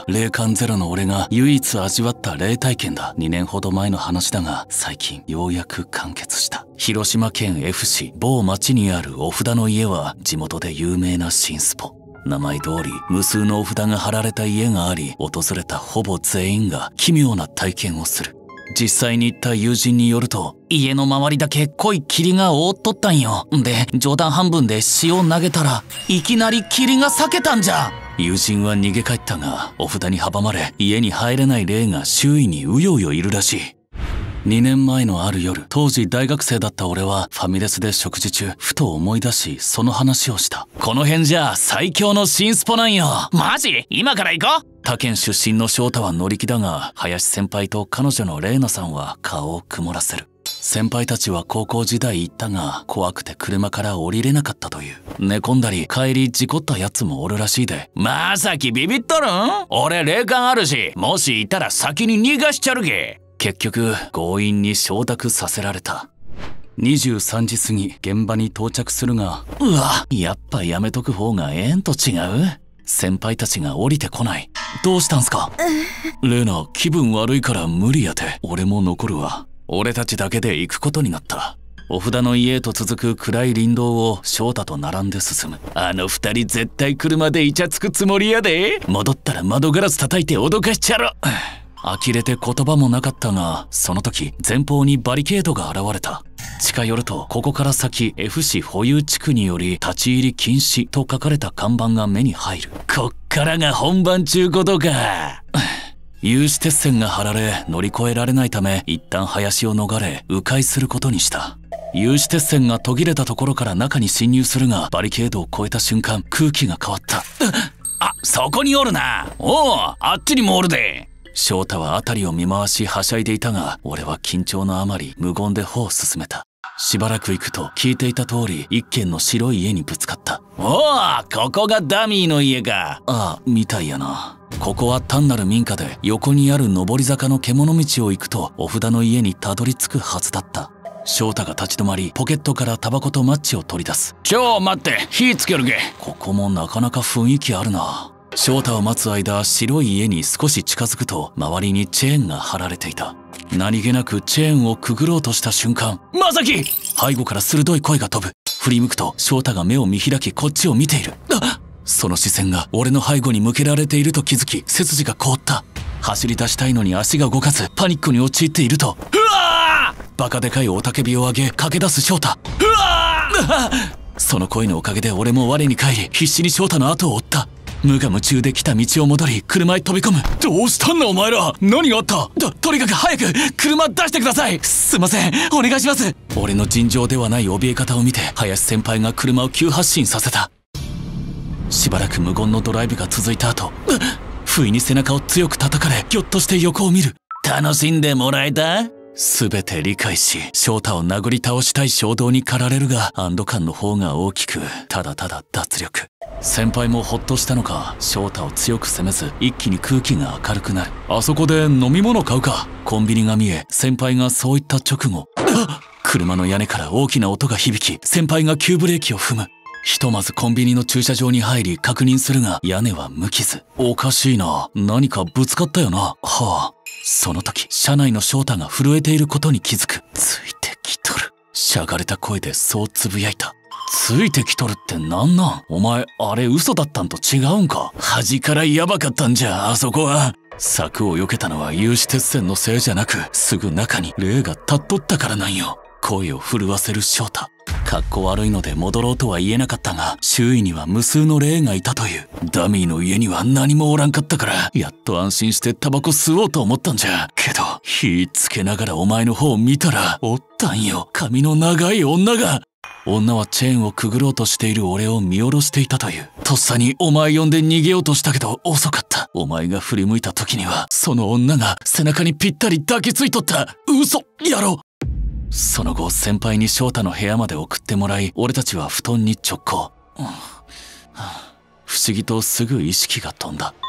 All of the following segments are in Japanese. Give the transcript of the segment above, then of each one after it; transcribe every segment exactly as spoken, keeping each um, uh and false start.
は霊感ゼロの俺が唯一味わった霊体験だ。にねんほど前の話だが、最近ようやく完結した。広島県 F 市某町にあるお札の家は地元で有名な新スポ。名前通り無数のお札が貼られた家があり、訪れたほぼ全員が奇妙な体験をする。実際に行った友人によると、家の周りだけ濃い霧が覆っとったんよ。で、冗談半分で塩投げたらいきなり霧が裂けたんじゃ。友人は逃げ帰ったが、お札に阻まれ家に入れない霊が周囲にうようよいるらしい。にねんまえのある夜、当時大学生だった俺はファミレスで食事中、ふと思い出しその話をした。この辺じゃ最強の新スポなんよ。マジ？今から行こう。他県出身の翔太は乗り気だが、林先輩と彼女の玲奈さんは顔を曇らせる。先輩たちは高校時代行ったが、怖くて車から降りれなかったという。寝込んだり帰り事故ったやつもおるらしいで。まさきビビっとるん？俺霊感あるし、もしいたら先に逃がしちゃるげ。結局強引に承諾させられた。にじゅうさんじ過ぎ現場に到着するが、うわ、やっぱやめとく方がええんと違う？先輩たちが降りてこない。どうしたんすか？レナ、気分悪いから無理やて。俺も残るわ。俺たちだけで行くことになった。お札の家へと続く暗い林道を翔太と並んで進む。あの二人絶対車でイチャつくつもりやで。戻ったら窓ガラス叩いて脅かしちゃろ。呆れて言葉もなかったが、その時前方にバリケードが現れた。近寄ると、ここから先 F 市保有地区により立ち入り禁止と書かれた看板が目に入る。こっからが本番ちゅうことか。有刺鉄線が張られ乗り越えられないため、一旦林を逃れ迂回することにした。有刺鉄線が途切れたところから中に侵入するが、バリケードを越えた瞬間空気が変わった。あ、そこにおるな。おう、あっちにもおるで。翔太は辺りを見回しはしゃいでいたが、俺は緊張のあまり無言で歩を進めた。しばらく行くと聞いていた通り一軒の白い家にぶつかった。おお、ここがダミーの家か。ああ、みたいやな。ここは単なる民家で、横にある上り坂の獣道を行くとお札の家にたどり着くはずだった。翔太が立ち止まり、ポケットからタバコとマッチを取り出す。ちょ待って、火つけるげ。ここもなかなか雰囲気あるな。翔太を待つ間、白い家に少し近づくと周りにチェーンが張られていた。何気なくチェーンをくぐろうとした瞬間、まさき！背後から鋭い声が飛ぶ。振り向くと翔太が目を見開きこっちを見ている。あっ！その視線が俺の背後に向けられていると気づき、背筋が凍った。走り出したいのに足が動かずパニックに陥っていると、うわー！バカでかい雄たけびを上げ駆け出す翔太。うわー！その声のおかげで俺も我に返り、必死に翔太の後を追った。無我夢中で来た道を戻り車へ飛び込む。どうしたんだお前ら。何があった？と、とにかく早く車出してください。すいません、お願いします。俺の尋常ではない怯え方を見て林先輩が車を急発進させた。しばらく無言のドライブが続いた後、不意に背中を強く叩かれ、ぎょっとして横を見る。楽しんでもらえた？すべて理解し、翔太を殴り倒したい衝動に駆られるが、安堵感の方が大きく、ただただ脱力。先輩もほっとしたのか、翔太を強く責めず、一気に空気が明るくなる。あそこで飲み物買うか。コンビニが見え、先輩がそう言った直後、車の屋根から大きな音が響き、先輩が急ブレーキを踏む。ひとまずコンビニの駐車場に入り確認するが、屋根は無傷。おかしいな。何かぶつかったよな。はあ。その時、車内の翔太が震えていることに気づく。ついてきとる。しゃがれた声でそうつぶやいた。ついてきとるってなんなん？お前、あれ嘘だったんと違うんか？端からやばかったんじゃ、あそこは。柵を避けたのは有刺鉄線のせいじゃなく、すぐ中に霊が立っとったからなんよ。声を震わせる翔太。かっこ悪いので戻ろうとは言えなかったが、周囲には無数の霊がいたという。ダミーの家には何もおらんかったから、やっと安心してタバコ吸おうと思ったんじゃ。けど、火つけながらお前の方を見たら、おったんよ、髪の長い女が。女はチェーンをくぐろうとしている俺を見下ろしていたという。とっさにお前呼んで逃げようとしたけど遅かった。お前が振り向いた時には、その女が背中にぴったり抱きついとった。嘘やろ。その後、先輩に翔太の部屋まで送ってもらい、俺たちは布団に直行。うん、はあ、不思議とすぐ意識が飛んだ。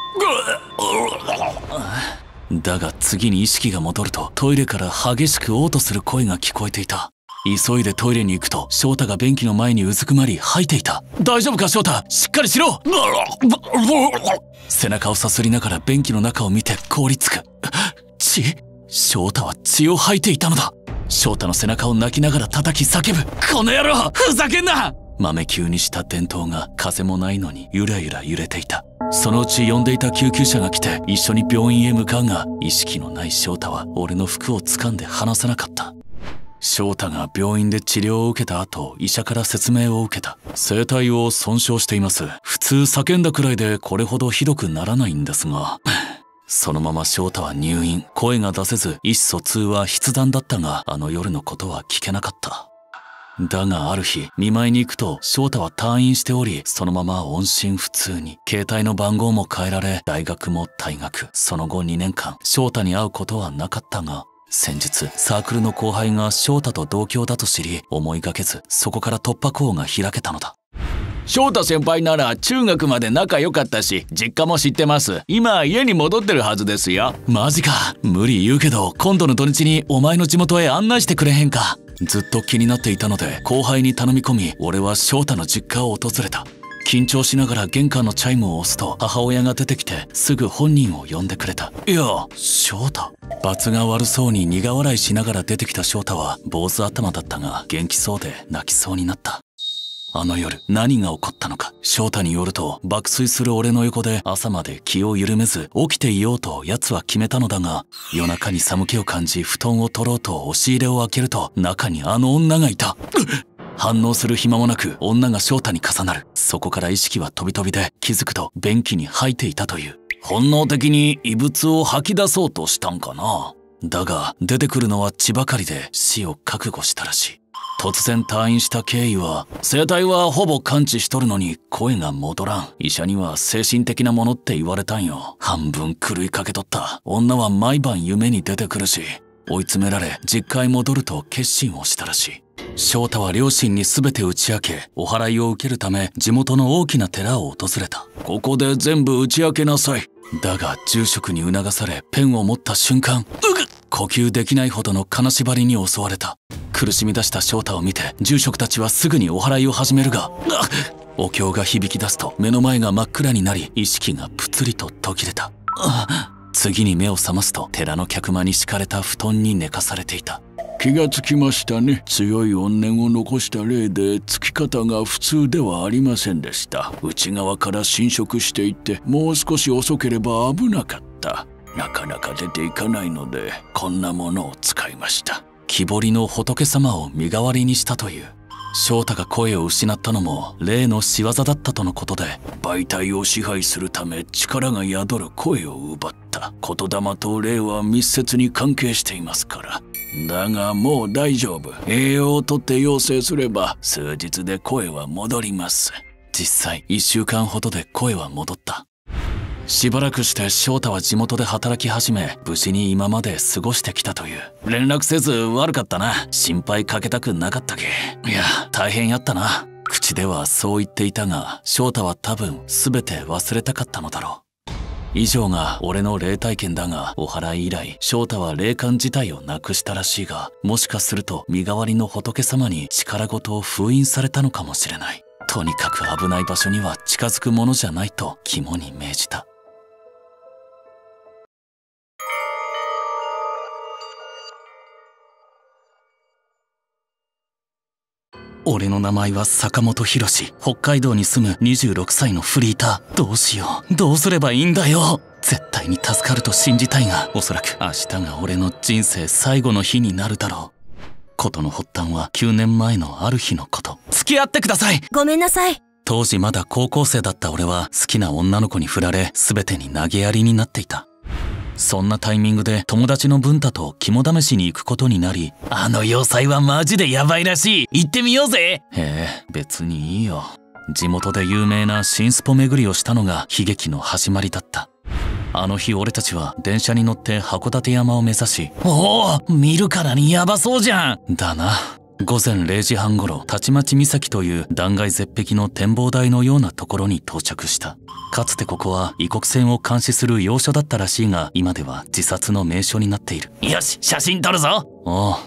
だが次に意識が戻ると、トイレから激しく嘔吐する声が聞こえていた。 急いでトイレに行くと翔太が便器の前にうずくまり吐いていた。大丈夫か翔太、しっかりしろ。背中をさすりながら便器の中を見て凍りつく。血。翔太は血を吐いていたのだ。翔太の背中を泣きながら叩き叫ぶ。この野郎、ふざけんな。豆球にした電灯が風もないのにゆらゆら揺れていた。そのうち呼んでいた救急車が来て一緒に病院へ向かうが、意識のない翔太は俺の服を掴んで離せなかった。翔太が病院で治療を受けた後、医者から説明を受けた。声帯を損傷しています。普通叫んだくらいでこれほどひどくならないんですが。そのまま翔太は入院。声が出せず意思疎通は筆談だったが、あの夜のことは聞けなかった。だがある日、見舞いに行くと翔太は退院しており、そのまま音信不通に。携帯の番号も変えられ、大学も退学。その後にねんかん、翔太に会うことはなかったが、先日サークルの後輩が翔太と同郷だと知り、思いがけずそこから突破口が開けたのだ。翔太先輩なら中学まで仲良かったし、実家も知ってます。今家に戻ってるはずですよ。マジか。無理言うけど今度の土日にお前の地元へ案内してくれへんか。ずっと気になっていたので後輩に頼み込み、俺は翔太の実家を訪れた。緊張しながら玄関のチャイムを押すと母親が出てきてすぐ本人を呼んでくれた。いや、翔太。罰が悪そうに苦笑いしながら出てきた翔太は坊主頭だったが元気そうで泣きそうになった。あの夜何が起こったのか。翔太によると爆睡する俺の横で朝まで気を緩めず起きていようと奴は決めたのだが、夜中に寒気を感じ布団を取ろうと押し入れを開けると中にあの女がいた。反応する暇もなく女が翔太に重なる。そこから意識は飛び飛びで気づくと便器に吐いていたという。本能的に異物を吐き出そうとしたんかな。だが出てくるのは血ばかりで死を覚悟したらしい。突然退院した経緯は、声帯はほぼ完治しとるのに声が戻らん。医者には精神的なものって言われたんよ。半分狂いかけとった。女は毎晩夢に出てくるし、追い詰められ実家へ戻ると決心をしたらしい。翔太は両親に全て打ち明け、お祓いを受けるため地元の大きな寺を訪れた。ここで全部打ち明けなさい。だが住職に促されペンを持った瞬間、呼吸できないほどの金縛りに襲われた。苦しみ出した翔太を見て住職たちはすぐにお祓いを始めるが、お経が響き出すと目の前が真っ暗になり意識がぷつりと途切れた。次に目を覚ますと寺の客間に敷かれた布団に寝かされていた。気がつきましたね。強い怨念を残した霊でつき方が普通ではありませんでした。内側から侵食していってもう少し遅ければ危なかった。なかなか出ていかないのでこんなものを使いました。木彫りの仏様を身代わりにしたという。翔太が声を失ったのも霊の仕業だったとのことで、媒体を支配するため力が宿る声を奪った。言霊と霊は密接に関係していますから。だがもう大丈夫。栄養をとって養成すれば数日で声は戻ります。実際いっしゅうかんほどで声は戻った。しばらくして翔太は地元で働き始め、無事に今まで過ごしてきたという。連絡せず悪かったな。心配かけたくなかったけ。いや大変やったな。口ではそう言っていたが翔太は多分全て忘れたかったのだろう。以上が俺の霊体験だが、お祓い以来翔太は霊感自体をなくしたらしいが、もしかすると身代わりの仏様に力ごとを封印されたのかもしれない。とにかく危ない場所には近づくものじゃないと肝に銘じた。俺の名前は坂本博史。北海道に住むにじゅうろくさいのフリーター。どうしよう。どうすればいいんだよ。絶対に助かると信じたいが、おそらく明日が俺の人生最後の日になるだろう。事の発端はきゅうねんまえのある日のこと。付き合ってください。 ごめんなさい。 当時まだ高校生だった俺は好きな女の子に振られ、全てに投げやりになっていた。そんなタイミングで友達の文太と肝試しに行くことになり、あの要塞はマジでヤバいらしい。行ってみようぜ。へえ、別にいいよ。地元で有名な新スポ巡りをしたのが悲劇の始まりだった。あの日俺たちは電車に乗って函館山を目指し、おお、見るからにヤバそうじゃん。だな。ごぜんれいじはんごろ、たちまち岬という断崖絶壁の展望台のようなところに到着した。かつてここは異国船を監視する要所だったらしいが、今では自殺の名所になっている。よし、写真撮るぞ。おう、不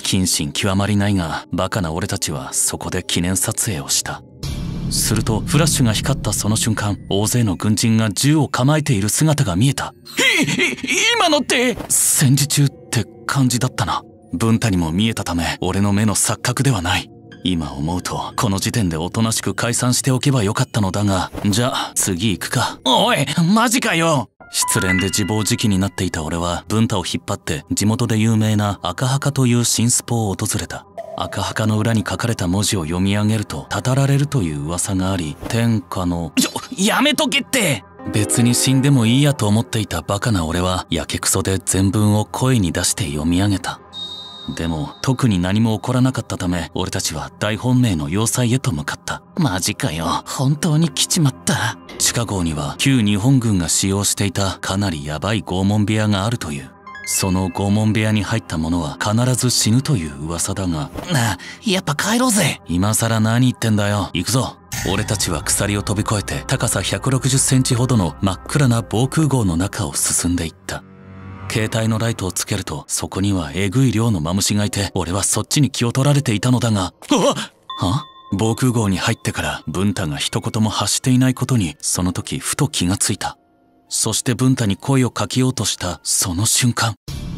謹慎極まりないが、バカな俺たちはそこで記念撮影をした。するとフラッシュが光ったその瞬間、大勢の軍人が銃を構えている姿が見えた。今のって戦時中って感じだったな。文太にも見えたため、俺の目の錯覚ではない。今思うとこの時点でおとなしく解散しておけばよかったのだが、じゃあ次行くか。おいマジかよ。失恋で自暴自棄になっていた俺は文太を引っ張って地元で有名な赤墓という新スポを訪れた。赤墓の裏に書かれた文字を読み上げるとたたられるという噂があり、天下のちょやめとけって。別に死んでもいいやと思っていたバカな俺はやけくそで全文を声に出して読み上げた。でも特に何も起こらなかったため、俺たちは大本命の要塞へと向かった。マジかよ、本当に来ちまった。地下壕には旧日本軍が使用していたかなりヤバい拷問部屋があるという。その拷問部屋に入った者は必ず死ぬという噂だが。なあ、やっぱ帰ろうぜ。今さら何言ってんだよ、行くぞ。俺たちは鎖を飛び越えて高さひゃくろくじゅっセンチほどの真っ暗な防空壕の中を進んでいった。携帯のライトをつけるとそこにはえぐい量のマムシがいて、俺はそっちに気を取られていたのだが、は防空壕に入ってから文太が一言も発していないことにその時ふと気がついた。そして文太に声をかけようとしたその瞬間、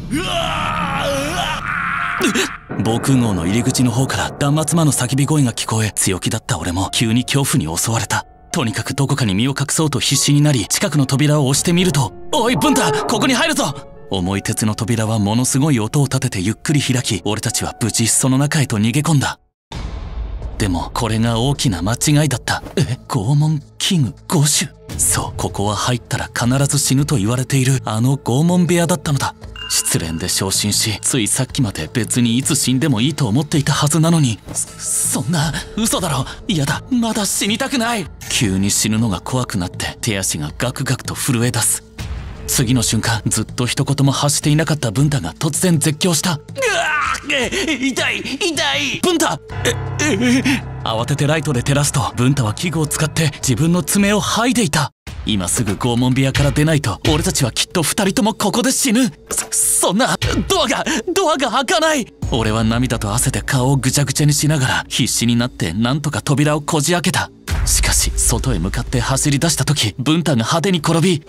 防空壕の入り口の方から断末魔の叫び声が聞こえ、強気だった俺も急に恐怖に襲われた。とにかくどこかに身を隠そうと必死になり、近くの扉を押してみると、おい文太、ここに入るぞ。重い鉄の扉はものすごい音を立ててゆっくり開き、俺たちは無事その中へと逃げ込んだ。でもこれが大きな間違いだった。え、拷問器具ご種。そう、ここは入ったら必ず死ぬと言われているあの拷問部屋だったのだ。失恋で昇進し、ついさっきまで別にいつ死んでもいいと思っていたはずなのに、そ、そんな嘘だろ。嫌だ、まだ死にたくない。急に死ぬのが怖くなって手足がガクガクと震え出す。次の瞬間、ずっと一言も発していなかった文太が突然絶叫した。うわー、痛い痛い。文太、ええ慌ててライトで照らすと、文太は器具を使って自分の爪を剥いでいた。今すぐ拷問部屋から出ないと俺たちはきっと二人ともここで死ぬ。そ、そんな、ドアがドアが開かない。俺は涙と汗で顔をぐちゃぐちゃにしながら必死になってなんとか扉をこじ開けた。しかし外へ向かって走り出した時、文太が派手に転び、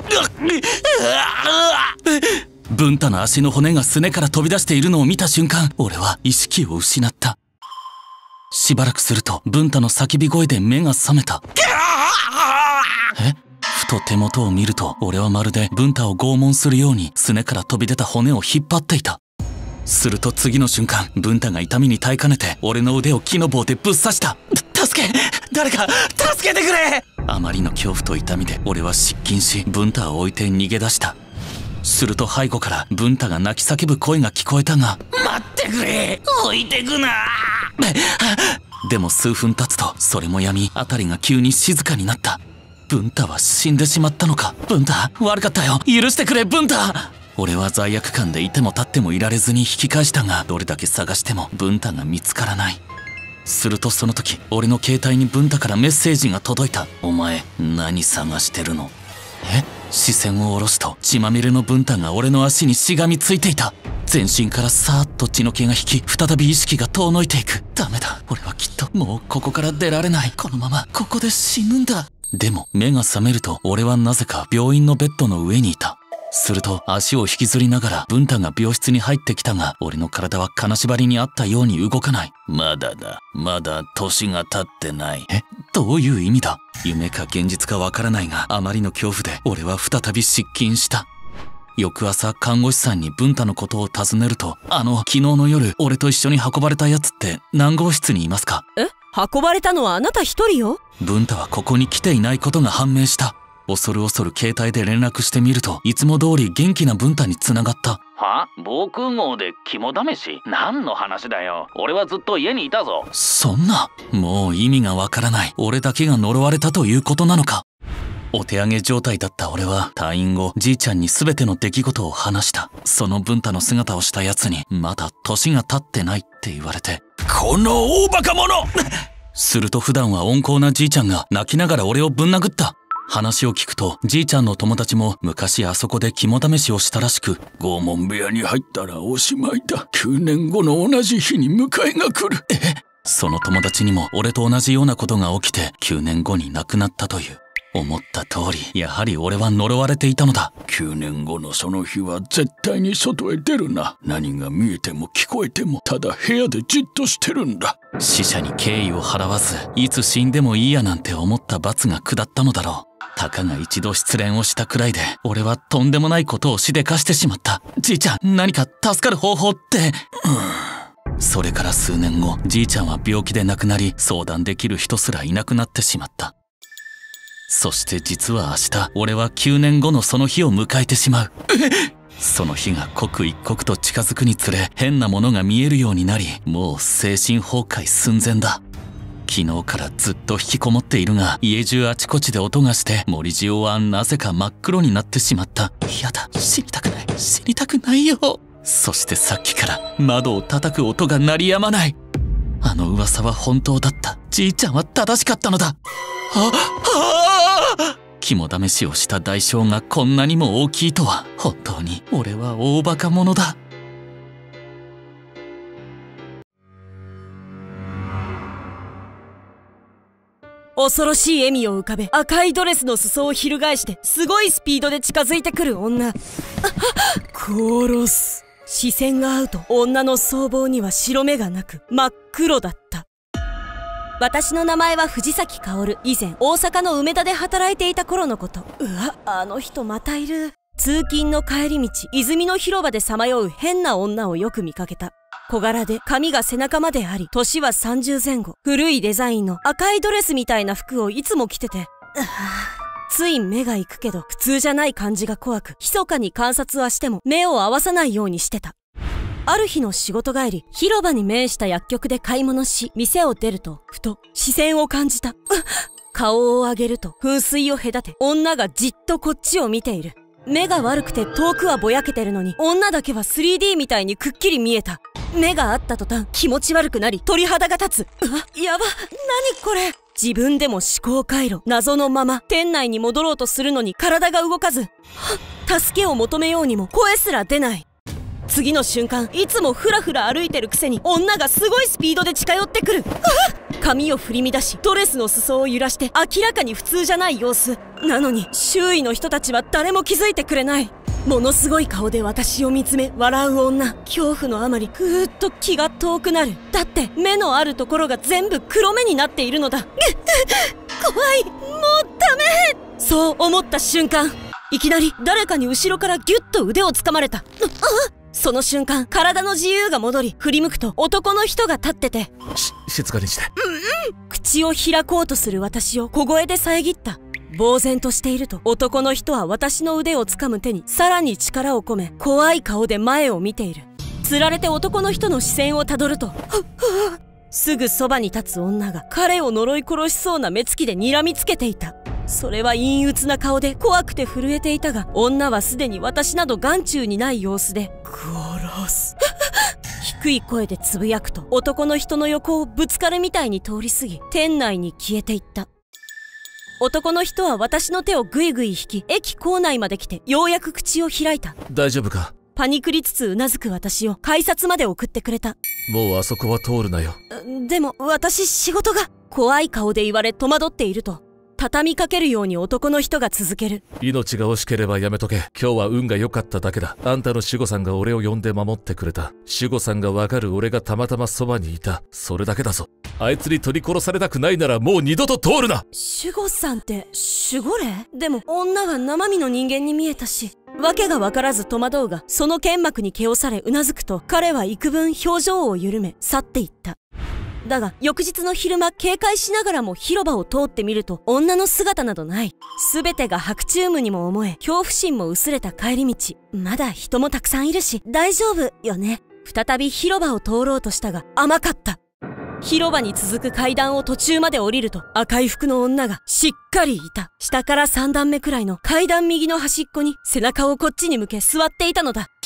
文太の足の骨がすねから飛び出しているのを見た瞬間、俺は意識を失った。しばらくすると文太の叫び声で目が覚めた。え？ふと手元を見ると、俺はまるで文太を拷問するようにすねから飛び出た骨を引っ張っていた。すると次の瞬間、文太が痛みに耐えかねて俺の腕を木の棒でぶっ刺した。助け、誰か助けてくれ。あまりの恐怖と痛みで俺は失禁し、文太を置いて逃げ出した。すると背後から文太が泣き叫ぶ声が聞こえたが、待ってくれ、置いてくな。でも数分経つとそれもやみ、辺りが急に静かになった。文太は死んでしまったのか。文太、悪かったよ、許してくれ文太。俺は罪悪感でいても立ってもいられずに引き返したが、どれだけ探しても文太が見つからない。するとその時、俺の携帯に文太からメッセージが届いた。お前何探してるの。え？視線を下ろすと血まみれの文太が俺の足にしがみついていた。全身からさーっと血の気が引き、再び意識が遠のいていく。ダメだ、俺はきっともうここから出られない。このままここで死ぬんだ。でも目が覚めると俺はなぜか病院のベッドの上にいた。すると足を引きずりながら文太が病室に入ってきたが、俺の体は金縛りにあったように動かない。まだだ、まだ年が経ってない。え、どういう意味だ。夢か現実かわからないが、あまりの恐怖で俺は再び失禁した。翌朝看護師さんに文太のことを尋ねると、あの昨日の夜俺と一緒に運ばれたやつって何号室にいますか。 え、運ばれたのはあなた一人よ。 文太はここに来ていないことが判明した。恐る恐る携帯で連絡してみると、いつも通り元気な文太に繋がった。 は？防空壕で肝試し？何の話だよ。俺はずっと家にいたぞ。 そんな、もう意味がわからない。俺だけが呪われたということなのか。お手上げ状態だった俺は退院後、じいちゃんに全ての出来事を話した。その文太の姿をしたやつに、まだ年が経ってないって言われて、この大バカ者すると普段は温厚なじいちゃんが泣きながら俺をぶん殴った。 話を聞くと、じいちゃんの友達も昔あそこで肝試しをしたらしく、 拷問部屋に入ったらおしまいだ。きゅうねんごの同じ日に迎えが来る。 えその友達にも俺と同じようなことが起きてきゅうねんごに亡くなったという。思った通り、やはり俺は呪われていたのだ。 きゅうねんごのその日は絶対に外へ出るな。何が見えても聞こえても、ただ部屋でじっとしてるんだ。 死者に敬意を払わず、いつ死んでもいいやなんて思った罰が下ったのだろう。たかが一度失恋をしたくらいで、俺はとんでもないことをしでかしてしまった。じいちゃん、何か助かる方法って。うん、それから数年後、じいちゃんは病気で亡くなり、相談できる人すらいなくなってしまった。そして実は明日、俺はきゅうねんごのその日を迎えてしまう。その日が刻一刻と近づくにつれ、変なものが見えるようになり、もう精神崩壊寸前だ。昨日からずっと引きこもっているが、家中あちこちで音がして、森塩はなぜか真っ黒になってしまった。やだ、死にたくない、死にたくないよ。そしてさっきから窓を叩く音が鳴りやまない。あの噂は本当だった。じいちゃんは正しかったのだ。あ、あ肝試しをした代償がこんなにも大きいとは。本当に俺は大バカ者だ。 恐ろしい笑みを浮かべ、赤いドレスの裾を翻してすごいスピードで近づいてくる女。殺す。視線が合うと女の僧帽には白目がなく真っ黒だった。私の名前は藤崎薫。以前大阪の梅田で働いていた頃のこと。うわ、あの人またいる。通勤の帰り道、泉の広場でさまよう変な女をよく見かけた。小柄で髪が背中まであり、年はさんじゅうぜん後。古いデザインの赤いドレスみたいな服をいつも着てて、つい目が行くけど普通じゃない感じが怖く、密かに観察はしても目を合わさないようにしてた。ある日の仕事帰り、広場に面した薬局で買い物し、店を出ると、ふと視線を感じた。顔を上げると、噴水を隔て、女がじっとこっちを見ている。目が悪くて遠くはぼやけてるのに、女だけは スリーディー みたいにくっきり見えた。目が合った途端、気持ち悪くなり、鳥肌が立つ。うわ、やば、何これ。自分でも思考回路、謎のまま、店内に戻ろうとするのに体が動かず、助けを求めようにも声すら出ない。次の瞬間、いつもフラフラ歩いてるくせに女がすごいスピードで近寄ってくる。髪を振り乱し、ドレスの裾を揺らして明らかに普通じゃない様子。なのに周囲の人たちは誰も気づいてくれない。ものすごい顔で私を見つめ笑う女。恐怖のあまりふーっと気が遠くなる。だって目のあるところが全部黒目になっているのだ。怖い、もうダメ。そう思った瞬間、いきなり誰かに後ろからギュッと腕を掴まれた。その瞬間、体の自由が戻り、振り向くと男の人が立ってて、 し、静かにして。 うんうん。口を開こうとする私を小声で遮った。呆然としていると、男の人は私の腕を掴む手にさらに力を込め、怖い顔で前を見ている。つられて男の人の視線をたどると、すぐそばに立つ女が彼を呪い殺しそうな目つきで睨みつけていた。それは陰鬱な顔で怖くて震えていたが、女はすでに私など眼中にない様子で、殺す。低い声でつぶやくと、男の人の横をぶつかるみたいに通り過ぎ、店内に消えていった。男の人は私の手をぐいぐい引き、駅構内まで来て、ようやく口を開いた。 大丈夫か？ パニクりつつうなずく私を改札まで送ってくれた。 もうあそこは通るなよ。 でも私仕事が。怖い顔で言われ戸惑っていると、畳みかけるように男の人が続ける。 命が惜しければやめとけ。今日は運が良かっただけだ。あんたの守護さんが俺を呼んで守ってくれた。守護さんがわかる俺がたまたまそばにいた。それだけだぞ。あいつに取り殺されたくないならもう二度と通るな。 守護さんって守護霊？でも女は生身の人間に見えたし。わけがわからず戸惑うが、その剣幕に気をされうなずくと、彼は幾分表情を緩め去っていった。だが翌日の昼間、警戒しながらも広場を通ってみると女の姿などない。すべてが白昼夢にも思え、恐怖心も薄れた帰り道。まだ人もたくさんいるし大丈夫よね。再び広場を通ろうとしたが甘かった。広場に続く階段を途中まで降りると、赤い服の女がしっかりいた。下からさん段目くらいの階段右の端っこに背中をこっちに向け座っていたのだ。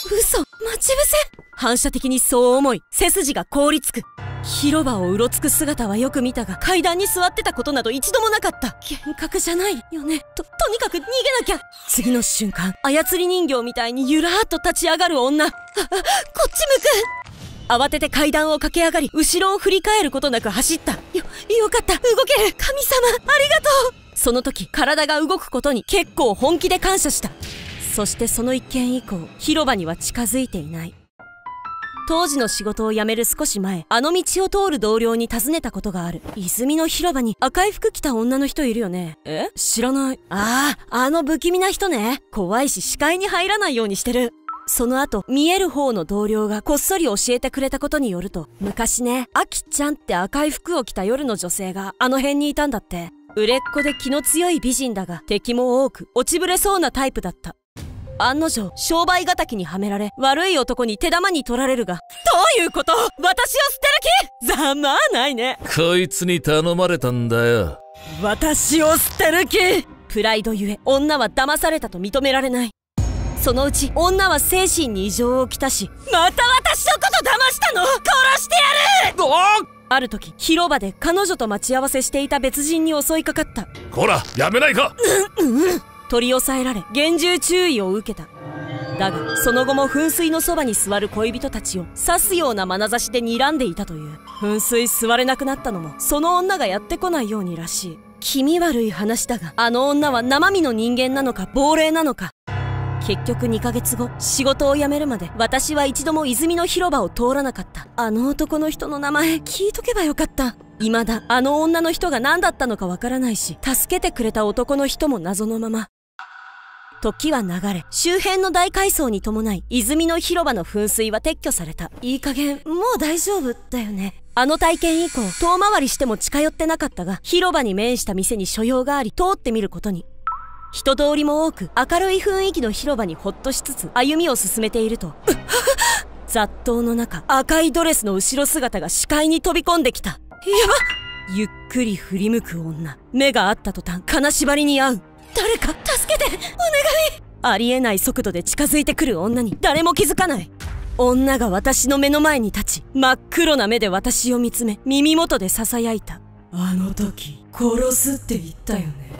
嘘、待ち伏せ。反射的にそう思い、背筋が凍りつく。広場をうろつく姿はよく見たが、階段に座ってたことなど一度もなかった。幻覚じゃないよね。と、とにかく逃げなきゃ。次の瞬間、操り人形みたいにゆらーっと立ち上がる女。あ、あ、こっち向く。慌てて階段を駆け上がり、後ろを振り返ることなく走った。よ、よかった。動ける。神様、ありがとう。その時、体が動くことに結構本気で感謝した。そしてその一件以降、広場には近づいていない。当時の仕事を辞める少し前、あの道を通る同僚に尋ねたことがある。泉の広場に赤い服着た女の人いるよね。え？知らない。ああ、あの不気味な人ね。怖いし視界に入らないようにしてる。その後、見える方の同僚がこっそり教えてくれたことによると、昔ね、アキちゃんって赤い服を着た夜の女性があの辺にいたんだって。売れっ子で気の強い美人だが、敵も多く、落ちぶれそうなタイプだった。案の定、商売敵にはめられ、悪い男に手玉に取られるが、どういうこと？私を捨てる気？ざまあないね。 こいつに頼まれたんだよ。 私を捨てる気？プライドゆえ、女は騙されたと認められない。そのうち、女は精神に異常をきたし、また私のこと騙したの？殺してやる！ある時、広場で彼女と待ち合わせしていた別人に襲いかかった。 こら、やめないか！ うんうん。取り押さえられ、厳重注意を受けた。だが、その後も噴水のそばに座る恋人たちを刺すような眼差しで睨んでいたという。噴水座れなくなったのも、その女がやってこないようにらしい。気味悪い話だが、あの女は生身の人間なのか亡霊なのか。結局にかげつご、仕事を辞めるまで私は一度も泉の広場を通らなかった。あの男の人の名前聞いとけばよかった。未だあの女の人が何だったのかわからないし、助けてくれた男の人も謎のまま。時は流れ、周辺の大改装に伴い、泉の広場の噴水は撤去された。いい加減、もう大丈夫だよね。あの体験以降、遠回りしても近寄ってなかったが、広場に面した店に所用があり、通ってみることに。人通りも多く、明るい雰囲気の広場にほっとしつつ、歩みを進めていると、雑踏の中、赤いドレスの後ろ姿が視界に飛び込んできた。やば！ゆっくり振り向く女。目が合った途端、金縛りに遭う。誰か助けて！お願い！ありえない速度で近づいてくる女に誰も気づかない。女が私の目の前に立ち、真っ黒な目で私を見つめ、耳元で囁いた。あの時、殺すって言ったよね。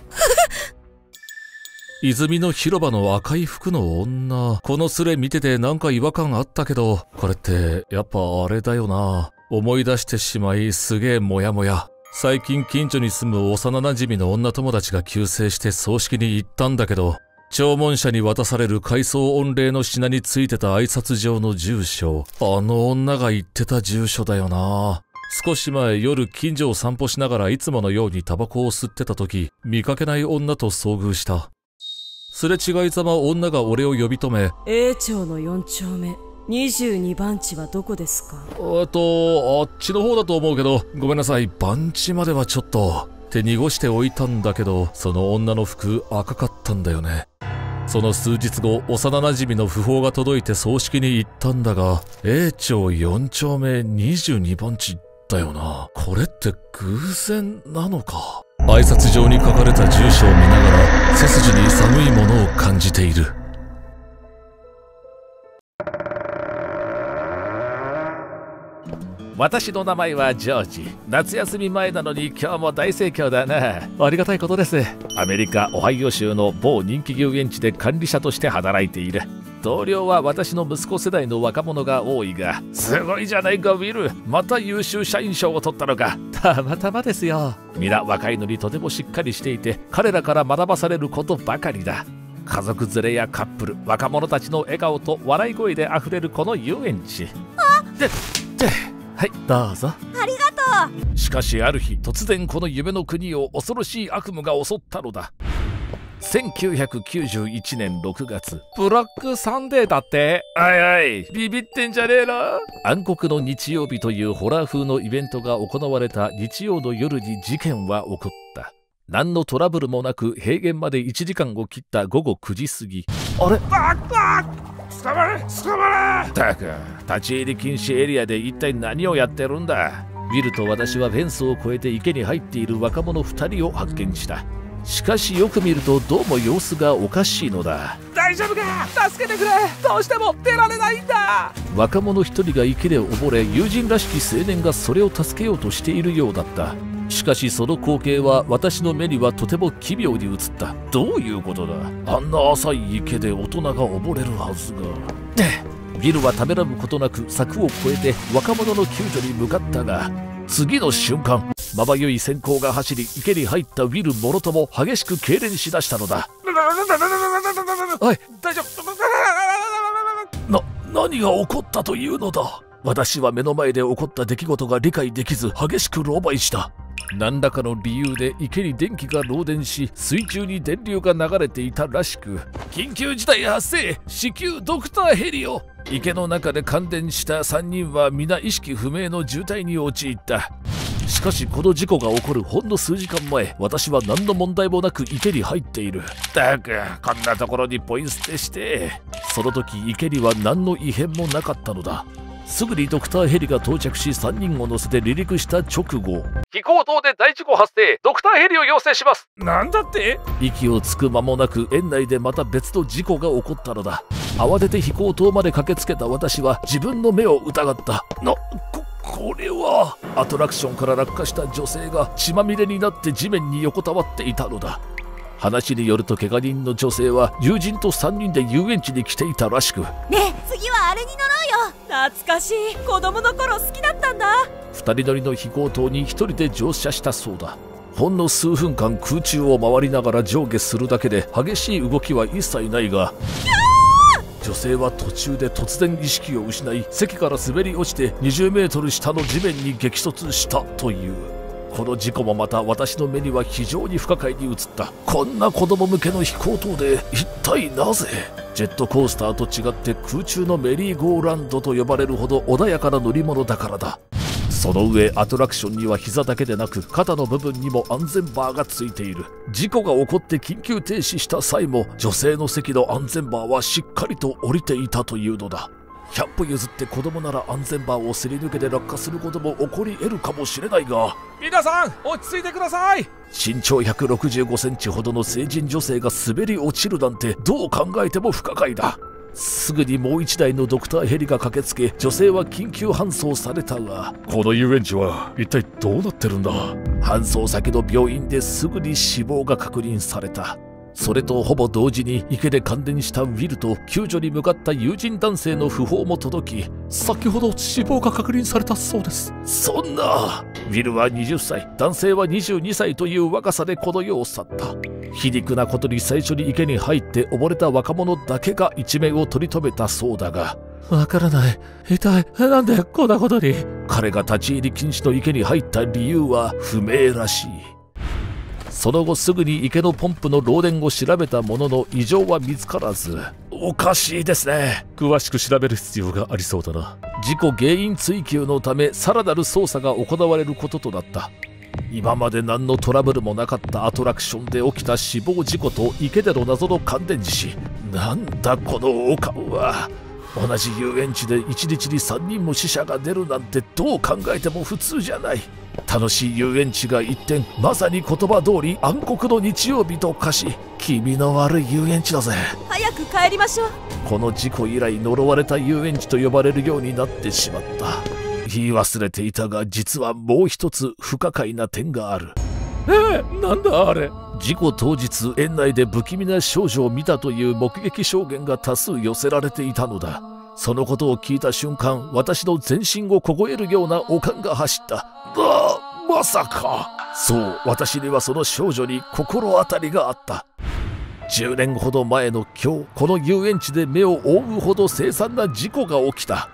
泉の広場の赤い服の女。このスレ見ててなんか違和感あったけど、これってやっぱあれだよな。思い出してしまいすげえモヤモヤ。最近近所に住む幼馴染の女友達が急逝して葬式に行ったんだけど、弔問者に渡される回送御礼の品についてた挨拶状の住所、あの女が言ってた住所だよな。少し前夜近所を散歩しながらいつものようにタバコを吸ってた時、見かけない女と遭遇した。すれ違いざま女が俺を呼び止め、 A 町のよん丁目にじゅうに番地はどこですか？ えっと、あっちの方だと思うけど、ごめんなさい、番地まではちょっと。って濁しておいたんだけど、その女の服赤かったんだよね。その数日後、幼馴染の訃報が届いて葬式に行ったんだが、A 町よん丁目にじゅうに番地だよな。これって偶然なのか。挨拶状に書かれた住所を見ながら、背筋に寒いものを感じている。 私の名前はジョージ。夏休み前なのに今日も大盛況だな。ありがたいことです。アメリカ・オハイオ州の某人気遊園地で管理者として働いている。同僚は私の息子世代の若者が多いが、すごいじゃないかウィル。また優秀社員賞を取ったのか。たまたまですよ。皆若いのにとてもしっかりしていて、彼らから学ばされることばかりだ。家族連れやカップル、若者たちの笑顔と笑い声であふれるこの遊園地。あでではい、どうぞ。 ありがとう。 しかしある日、突然この夢の国を恐ろしい悪夢が襲ったのだ。せんきゅうひゃくきゅうじゅういちねんろくがつ、ブラックサンデーだって。あいあい、ビビってんじゃねえな。暗黒の日曜日というホラー風のイベントが行われた日曜の夜に事件は起こった。何のトラブルもなく閉園までいちじかんを切ったごごくじ過ぎ。あれああ捕まれ捕まれたく、立ち入り禁止エリアで一体何をやってるんだ。ウィルと私はフェンスを越えて池に入っている若者ふたりを発見した。 しかしよく見るとどうも様子がおかしいのだ。 大丈夫か、助けてくれ、どうしても出られないんだ。 若者一人が池で溺れ、友人らしき青年がそれを助けようとしているようだった。しかしその光景は私の目にはとても奇妙に映った。どういうことだ。あんな浅い池で大人が溺れるはずが。ビルはためらうことなく柵を越えて若者の救助に向かったが、次の瞬間、まばゆい閃光が走り、池に入ったウィルもろとも激しく痙攣しだしたのだ。 おい、大丈夫。 な、何が起こったというのだ。私は目の前で起こった出来事が理解できず激しく狼狽した。何らかの理由で池に電気が漏電し、水中に電流が流れていたらしく、緊急事態発生、至急ドクターヘリを。池の中で感電したさんにんは皆意識不明の重体に陥った。しかしこの事故が起こるほんの数時間前、私は何の問題もなく池に入っている。だがこんなところにポイ捨てして。その時池には何の異変もなかったのだ。すぐにドクターヘリが到着し、さんにんを乗せて離陸した直後、 飛行塔で大事故発生、ドクターヘリを要請します。なんだって。 息をつく間もなく園内でまた別の事故が起こったのだ。慌てて飛行塔まで駆けつけた私は自分の目を疑った。な、こ、これはアトラクションから落下した女性が血まみれになって地面に横たわっていたのだ。話によると怪我人の女性は友人とさんにんで遊園地に来ていたらしく、 ねえ、次はあれに乗ろうよ。懐かしい、子供の頃好きだったんだ。 ふたり乗りの飛行塔にひとりで乗車したそうだ。ほんの数分間空中を回りながら上下するだけで激しい動きは一切ないが、女性は途中で突然意識を失い、席から滑り落ちてにじゅうメートル下の地面に激突したという。この事故もまた私の目には非常に不可解に映った。こんな子供向けの飛行塔で一体なぜ。ジェットコースターと違って空中のメリーゴーランドと呼ばれるほど穏やかな乗り物だからだ。その上アトラクションには膝だけでなく肩の部分にも安全バーがついている。事故が起こって緊急停止した際も女性の席の安全バーはしっかりと降りていたというのだ。ひゃっぽ譲って子供なら安全バーをすり抜けて落下することも起こり得るかもしれないが、 皆さん落ち着いてください。 身長ひゃくろくじゅうごセンチほどの成人女性が滑り落ちるなんてどう考えても不可解だ。すぐにもう一台のドクターヘリが駆けつけ、女性は緊急搬送されたが、 この遊園地は一体どうなってるんだ。 搬送先の病院ですぐに死亡が確認された。それとほぼ同時に池で感電したウィルと救助に向かった友人男性の訃報も届き、 先ほど死亡が確認されたそうです。 そんな。ウィルははたち、男性はにじゅうにさいという若さでこの世を去った。皮肉なことに最初に池に入って溺れた若者だけが一命を取り留めたそうだが、 わからない。一体なんでこんなことに。 彼が立ち入り禁止の池に入った理由は不明らしい。その後すぐに池のポンプの漏電を調べたものの異常は見つからず、おかしいですね。 詳しく調べる必要がありそうだな。 事故原因追及のためさらなる捜査が行われることとなった。今まで何のトラブルもなかったアトラクションで起きた死亡事故と池での謎の感電死。なんだこの王冠は。同じ遊園地でいちにちにさんにんも死者が出るなんてどう考えても普通じゃない。楽しい遊園地が一転、まさに言葉通り暗黒の日曜日と化し、気味の悪い遊園地だぜ。 早く帰りましょう。 この事故以来呪われた遊園地と呼ばれるようになってしまった。言い忘れていたが、実はもう一つ不可解な点がある。 えー、なんだあれ。 事故当日、園内で不気味な少女を見たという目撃証言が多数寄せられていたのだ。そのことを聞いた瞬間、私の全身を凍えるような悪感が走った。ああ、まさか。そう、私にはその少女に心当たりがあった。じゅうねんほど前の今日、この遊園地で目を覆うほど凄惨な事故が起きた。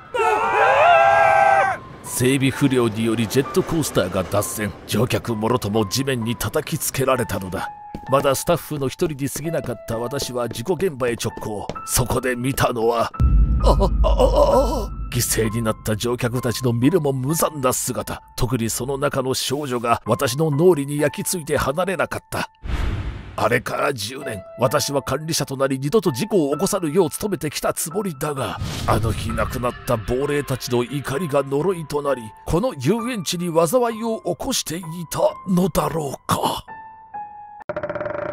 整備不良によりジェットコースターが脱線、乗客もろとも地面に叩きつけられたのだ。まだスタッフの一人に過ぎなかった私は事故現場へ直行。そこで見たのは、ああああ犠牲になった乗客たちの見るも無残な姿。特にその中の少女が私の脳裏に焼き付いて離れなかった。あれからじゅうねん、私は管理者となり二度と事故を起こさぬよう努めてきたつもりだが、あの日亡くなった亡霊たちの怒りが呪いとなり、この遊園地に災いを起こしていたのだろうか。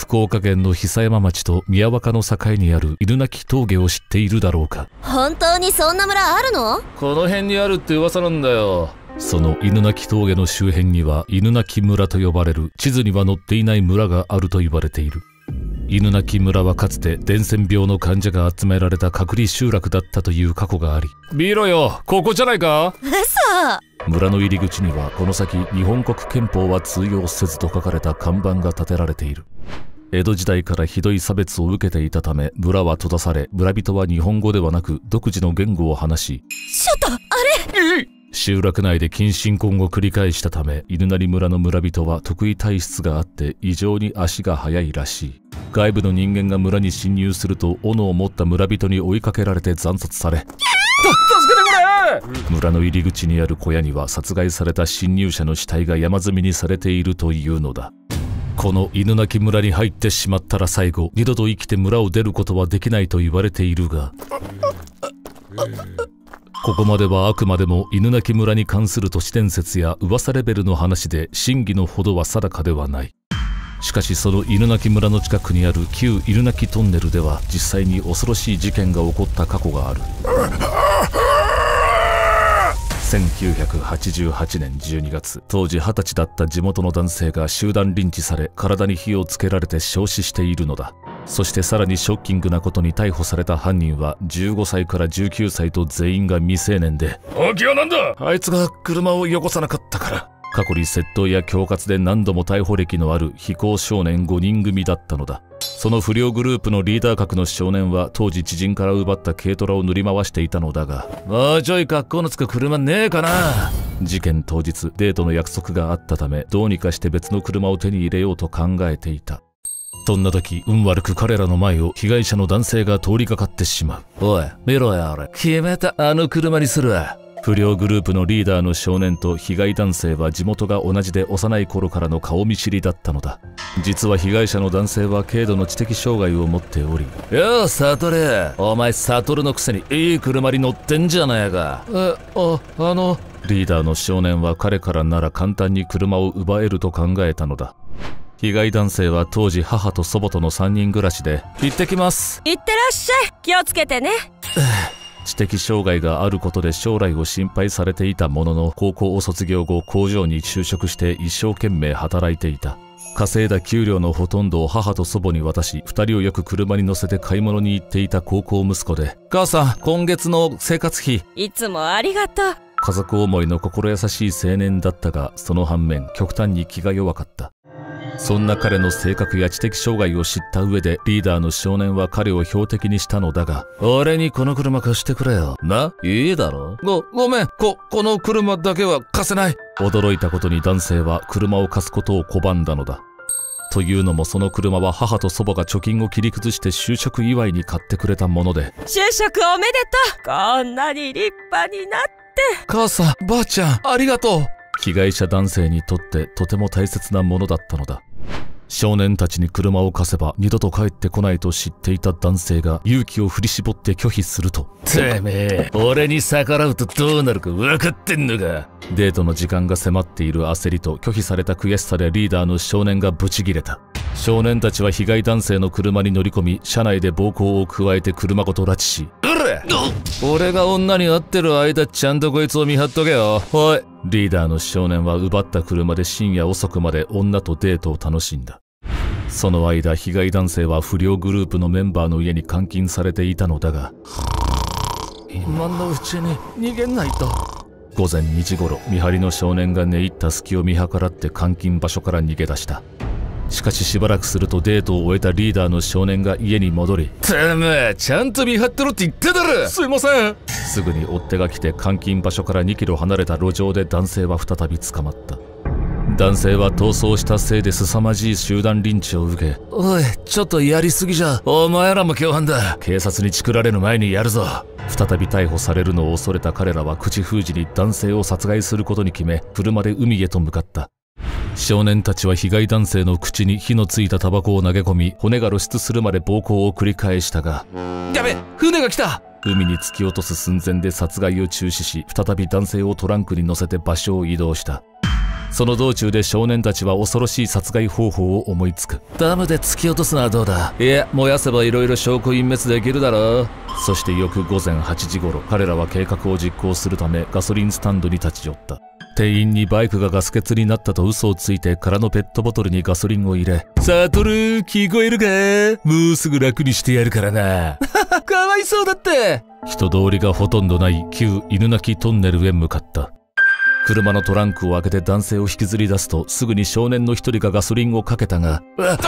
福岡県の久山町と宮若の境にある犬鳴峠を知っているだろうか。 本当にそんな村あるの？ この辺にあるって噂なんだよ。その犬鳴峠の周辺には犬鳴村と呼ばれる地図には載っていない村があると言われている。犬鳴村はかつて伝染病の患者が集められた隔離集落だったという過去があり、見ろよ、ここじゃないか。 嘘。 村の入り口にはこの先日本国憲法は通用せずと書かれた看板が立てられている。江戸時代からひどい差別を受けていたため村は閉ざされ、村人は日本語ではなく独自の言語を話し、 ちょっとあれ、 集落内で近親婚を繰り返したため、犬鳴村の村人は特異体質があって異常に足が速いらしい。外部の人間が村に侵入すると斧を持った村人に追いかけられて惨殺され、助けてくれ！村の入り口にある小屋には殺害された侵入者の死体が山積みにされているというのだ。この犬鳴村に入ってしまったら最後二度と生きて村を出ることはできないと言われているが、ここまではあくまでも犬鳴村に関する都市伝説や噂レベルの話で真偽のほどは定かではない。しかしその犬鳴村の近くにある旧犬鳴トンネルでは実際に恐ろしい事件が起こった過去がある。せんきゅうひゃくはちじゅうはちねんじゅうにがつ、当時はたちだった地元の男性が集団リンチされ、体に火をつけられて焼死しているのだ。そしてさらにショッキングなことに逮捕された犯人はじゅうごさいからじゅうきゅうさいと全員が未成年で、 動機はなんだ？ あいつが車をよこさなかったから。過去に窃盗や恐喝で何度も逮捕歴のある非行少年ごにん組だったのだ。その不良グループのリーダー格の少年は当時知人から奪った軽トラを塗り回していたのだが、もうちょい格好のつく車ねえかな。事件当日デートの約束があったため、どうにかして別の車を手に入れようと考えていた。そんな時運悪く彼らの前を被害者の男性が通りかかってしまう。おい見ろや、俺決めた、あの車にするわ。不良グループのリーダーの少年と被害男性は地元が同じで幼い頃からの顔見知りだったのだ。実は被害者の男性は軽度の知的障害を持っており、ようサトル、お前サトルのくせにいい車に乗ってんじゃないか。え、あ、あのリーダーの少年は彼からなら簡単に車を奪えると考えたのだ。被害男性は当時母と祖母とのさんにん暮らしで、行ってきます、 いってらっしゃい、気をつけてね。 知的障害があることで将来を心配されていたものの、高校を卒業後工場に就職して一生懸命働いていた。稼いだ給料のほとんどを母と祖母に渡し、二人をよく車に乗せて買い物に行っていた高校息子で、母さん今月の生活費。 いつもありがとう。 家族思いの心優しい青年だったが、その反面極端に気が弱かった。そんな彼の性格や知的障害を知った上で、リーダーの少年は彼を標的にしたのだが、俺にこの車貸してくれよ。な、いいだろ。ご、ごめん、こ、この車だけは貸せない。驚いたことに男性は車を貸すことを拒んだのだ。というのもその車は母と祖母が貯金を切り崩して就職祝いに買ってくれたもので、 就職おめでとう。こんなに立派になって。 母さん、ばあちゃん、ありがとう。被害者男性にとってとても大切なものだったのだ。少年たちに車を貸せば二度と帰ってこないと知っていた男性が勇気を振り絞って拒否すると、てめえ俺に逆らうとどうなるか分かってんのか。デートの時間が迫っている焦りと拒否された悔しさでリーダーの少年がブチギレた。少年たちは被害男性の車に乗り込み、車内で暴行を加えて車ごと拉致し、俺が女に会ってる間ちゃんとこいつを見張っとけよ。おい。リーダーの少年は奪った車で深夜遅くまで女とデートを楽しんだ。その間被害男性は不良グループのメンバーの家に監禁されていたのだが、今のうちに逃げないと。ごぜんにじ頃、見張りの少年が寝入った隙を見計らって監禁場所から逃げ出した。しかししばらくするとデートを終えたリーダーの少年が家に戻り、てめえちゃんと見張ってろって言ってだろ。すいません。すぐに追っ手が来て監禁場所からにキロ離れた路上で男性は再び捕まった。男性は逃走したせいで凄まじい集団リンチを受け、おいちょっとやりすぎじゃ、お前らも共犯だ。警察にチクられる前にやるぞ。再び逮捕されるのを恐れた彼らは口封じに男性を殺害することに決め、車で海へと向かった。少年たちは被害男性の口に火のついたタバコを投げ込み、骨が露出するまで暴行を繰り返したが、やべ、船が来た。海に突き落とす寸前で殺害を中止し、再び男性をトランクに乗せて場所を移動した。 その道中で少年たちは恐ろしい殺害方法を思いつく。ダムで突き落とすのはどうだ。いや、燃やせばいろいろ証拠隠滅できるだろう。そして翌午前はちじ頃、彼らは計画を実行するためガソリンスタンドに立ち寄った。店員にバイクがガス欠になったと嘘をついて空のペットボトルにガソリンを入れ、サトル聞こえるか、もうすぐ楽にしてやるからな。かわいそうだって。人通りがほとんどない旧犬鳴トンネルへ向かった。車のトランクを開けて男性を引きずり出すと、すぐに少年の一人がガソリンをかけたが、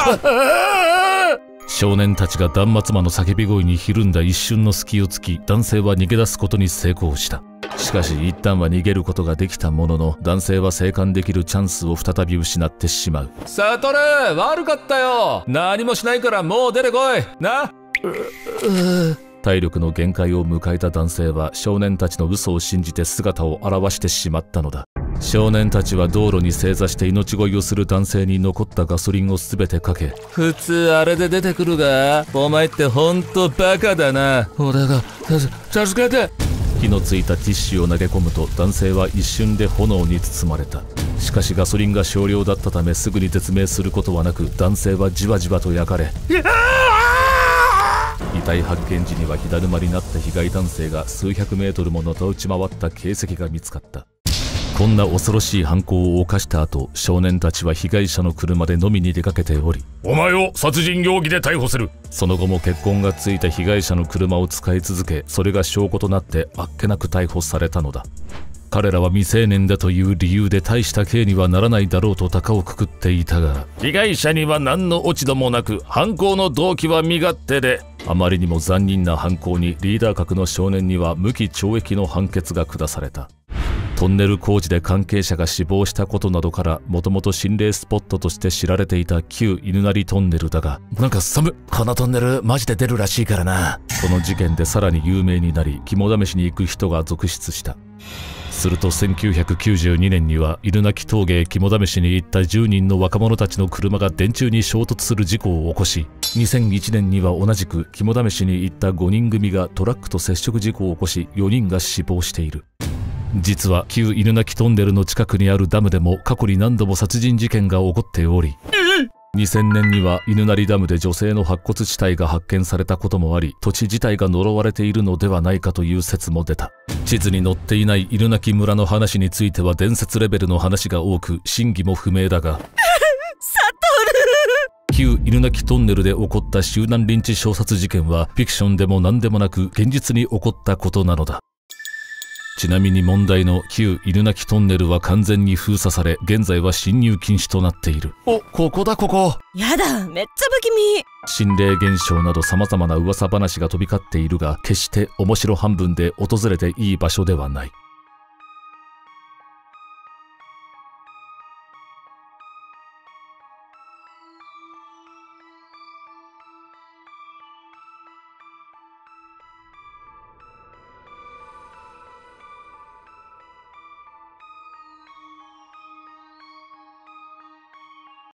少年たちが断末魔の叫び声にひるんだ一瞬の隙をつき、男性は逃げ出すことに成功した。しかし一旦は逃げることができたものの、男性は生還できるチャンスを再び失ってしまう。サトル、悪かったよ。何もしないからもう出てこいな。体力の限界を迎えた男性は少年たちの嘘を信じて姿を現してしまったのだ。少年たちは道路に正座して命乞いをする男性に残ったガソリンを全てかけ、普通あれで出てくるが、お前ってほんとバカだな。俺が助けて。火のついたティッシュを投げ込むと男性は一瞬で炎に包まれた。しかしガソリンが少量だったためすぐに絶命することはなく、男性はじわじわと焼かれ、遺体発見時には火だるまになった被害男性が数百メートルものたうち回った形跡が見つかった。こんな恐ろしい犯行を犯した後、少年たちは被害者の車で飲みに出かけており、 お前を殺人容疑で逮捕する。 その後も血痕がついた被害者の車を使い続け、それが証拠となってあっけなく逮捕されたのだ。彼らは未成年だという理由で大した刑にはならないだろうと高をくくっていたが、 被害者には何の落ち度もなく、犯行の動機は身勝手で、 あまりにも残忍な犯行にリーダー格の少年には無期懲役の判決が下された。トンネル工事で関係者が死亡したことなどから、もともと心霊スポットとして知られていた旧犬鳴トンネルだが、なんか寒っ、このトンネルマジで出るらしいからな。この事件でさらに有名になり、肝試しに行く人が続出した。するとせんきゅうひゃくきゅうじゅうにねんには犬鳴峠へ肝試しに行ったじゅうにんの若者たちの車が電柱に衝突する事故を起こし、にせんいちねんには同じく肝試しに行ったごにん組がトラックと接触事故を起こし、よにんが死亡している。実は旧犬鳴トンネルの近くにあるダムでも過去に何度も殺人事件が起こっており、にせんねんには犬鳴ダムで女性の白骨死体が発見されたこともあり、土地自体が呪われているのではないかという説も出た。地図に載っていない犬鳴村の話については伝説レベルの話が多く、真偽も不明だが、サトル旧犬鳴トンネルで起こった集団リンチ衝殺事件はフィクションでも何でもなく現実に起こったことなのだ。ちなみに問題の旧犬鳴トンネルは完全に封鎖され、現在は侵入禁止となっている。お、ここだここ。 やだ、めっちゃ不気味。 心霊現象など様々な噂話が飛び交っているが、決して面白半分で訪れていい場所ではない。